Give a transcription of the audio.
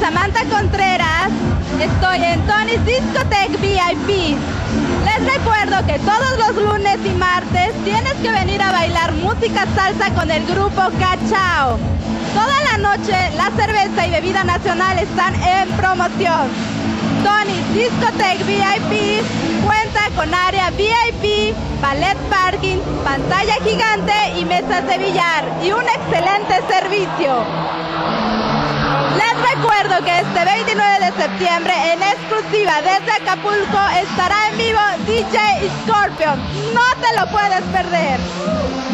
Samantha Contreras. Estoy en Tony's Discotheque VIP. Les recuerdo que todos los lunes y martes tienes que venir a bailar música salsa con el grupo Cachao. Toda la noche la cerveza y bebida nacional están en promoción. Tony's Discotheque VIP cuenta con área VIP, ballet parking, pantalla gigante y mesas de billar y un excelente servicio. Les recuerdo que este 29 de septiembre en exclusiva desde Acapulco estará en vivo DJ Scorpion. No te lo puedes perder.